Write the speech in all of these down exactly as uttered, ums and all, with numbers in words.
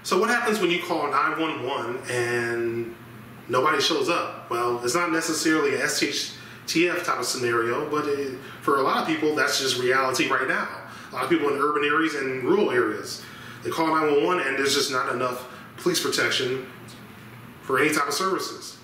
So what happens when you call nine one one and nobody shows up? Well, it's not necessarily a S T F type of scenario, but it, for a lot of people, that's just reality right now. A lot of people in urban areas and rural areas, they call nine one one and there's just not enough police protection for any type of services.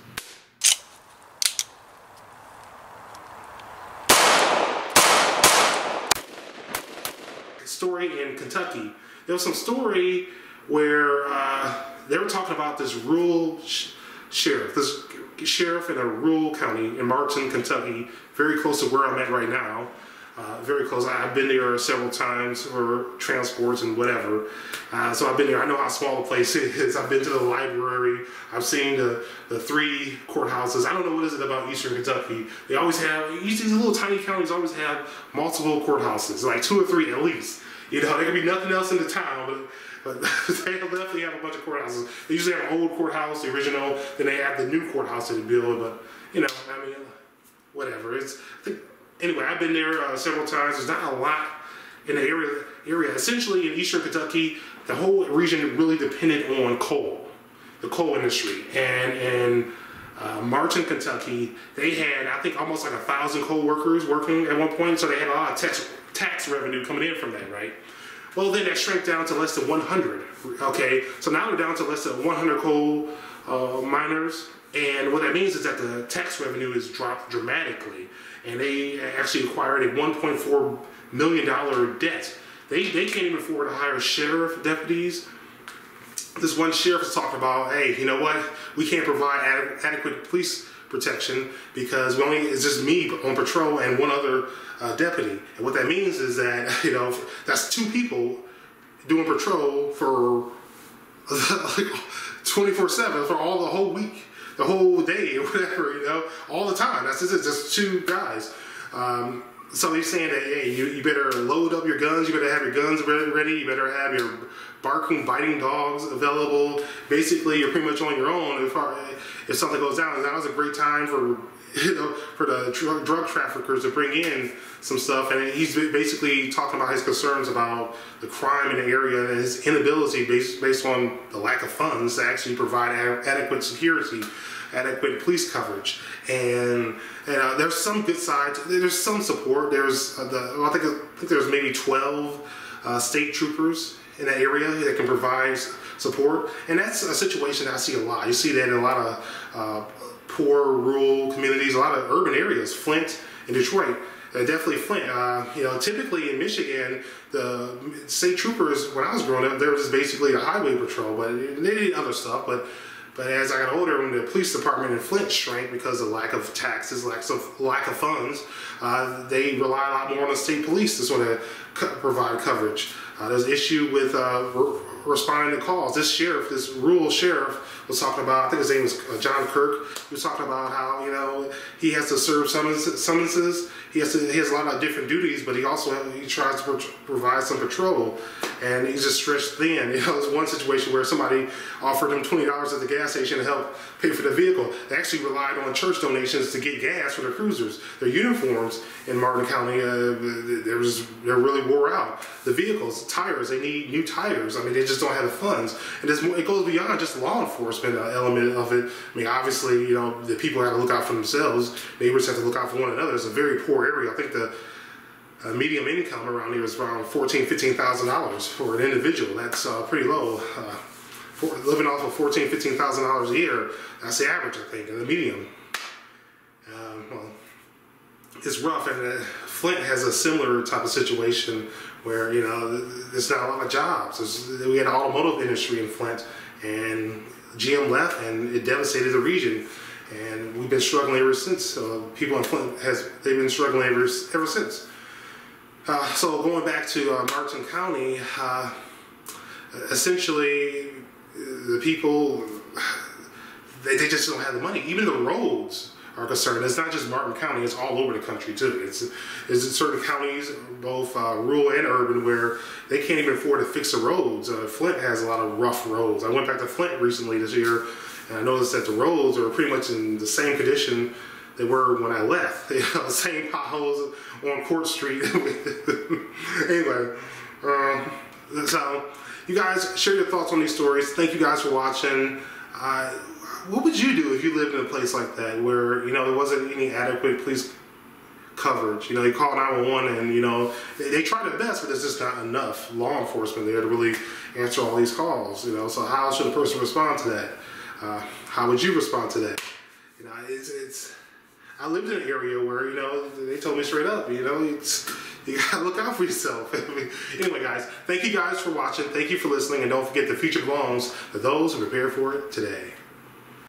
Story in Kentucky. There was some story where uh, they were talking about this rural sh sheriff, this sheriff in a rural county in Martin, Kentucky, very close to where I'm at right now. Uh, very close. I've been there several times for transports and whatever. Uh, so I've been there. I know how small the place is. I've been to the library. I've seen the, the three courthouses. I don't know what is it about Eastern Kentucky. They always have, these little tiny counties always have multiple courthouses, like two or three at least. You know, there could be nothing else in the town, but, but they definitely have a bunch of courthouses. They usually have an old courthouse, the original, then they have the new courthouse that they build, but, you know, I mean, whatever. It's, I think, anyway, I've been there uh, several times. There's not a lot in the area. area. Essentially, in Eastern Kentucky, the whole region really depended on coal, the coal industry. And in uh, Martin, Kentucky, they had, I think, almost like a thousand coal workers working at one point, so they had a lot of tax, tax revenue coming in from that, right? Well, then that shrank down to less than one hundred, okay? So now they're down to less than one hundred coal uh, miners, and what that means is that the tax revenue has dropped dramatically, and they actually acquired a one point four million dollar debt. They, they can't even afford to hire sheriff deputies. This one sheriff is talking about, hey, you know what? We can't provide ad adequate police protection because we only, it's just me on patrol and one other uh, deputy. And what that means is that, you know, that's two people doing patrol for twenty-four seven for all the whole week, the whole day or whatever, you know, all the time. That's just, it's just two guys. Um, so he's saying that, hey, you, you better load up your guns, you better have your guns ready, you better have your barking, biting dogs available. Basically, you're pretty much on your own if, if something goes down. And that was a great time for, you know, for the drug, drug traffickers to bring in some stuff. And he's basically talking about his concerns about the crime in the area and his inability based, based on the lack of funds to actually provide adequate security, adequate police coverage. And, and uh, there's some good sides. There's some support. There's uh, the well, I think I think there's maybe twelve uh, state troopers in that area that can provide support, and that's a situation that I see a lot. You see that in a lot of uh, poor rural communities, a lot of urban areas, Flint and Detroit. Uh, definitely Flint. Uh, you know, typically in Michigan, the state troopers, when I was growing up, they were just basically a highway patrol, but they did other stuff. But But as I got older, when the police department in Flint shrank because of lack of taxes, lack of, lack of funds, uh, they rely a lot more on the state police to sort of co provide coverage. Uh, there's an issue with uh, re responding to calls. This sheriff, this rural sheriff, was talking about, I think his name was uh, John Kirk, he was talking about how, you know, he has to serve summons, summonses, he has, to, he has a lot of different duties, but he also he tries to pro provide some patrol, and he's just stretched thin. You know, there's one situation where somebody offered him twenty dollars at the gas station to help pay for the vehicle. They actually relied on church donations to get gas for their cruisers. Their uniforms in Martin County, uh, there was, they're really wore out. The vehicles, tires, they need new tires. I mean, they just don't have the funds. And more, it goes beyond just law enforcement uh, element of it. I mean, obviously, you know, the people have to look out for themselves. Neighbors have to look out for one another. It's a very poor area. I think the uh, medium income around here is around fourteen thousand, fifteen thousand dollars for an individual. That's uh, pretty low. Uh, for, living off of fourteen thousand, fifteen thousand dollars a year, that's the average, I think, in the medium. Um, well, it's rough, and uh, Flint has a similar type of situation where, you know, there's not a lot of jobs. There's, we had an automotive industry in Flint, and G M left, and it devastated the region. And we've been struggling ever since. Uh, people in Flint, has they've been struggling ever, ever since. Uh, so going back to uh, Martin County, uh, essentially the people, they, they just don't have the money. Even the roads are concerned. It's not just Martin County, it's all over the country too. It's, it's in certain counties, both uh, rural and urban, where they can't even afford to fix the roads. Uh, Flint has a lot of rough roads. I went back to Flint recently this year, and I noticed that the roads are pretty much in the same condition they were when I left. You know, same potholes on Court Street. Anyway, um, so you guys share your thoughts on these stories. Thank you guys for watching. Uh, what would you do if you lived in a place like that where, you know, there wasn't any adequate police coverage? You know, you call nine one one and, you know, they, they try their best, but there's just not enough law enforcement there to really answer all these calls, you know. So how should a person respond to that? Uh, how would you respond to that? You know, it's, it's, I lived in an area where, you know, they told me straight up, you know, it's, you gotta look out for yourself. Anyway, guys, thank you guys for watching. Thank you for listening. And don't forget, the future belongs to those who prepare for it today.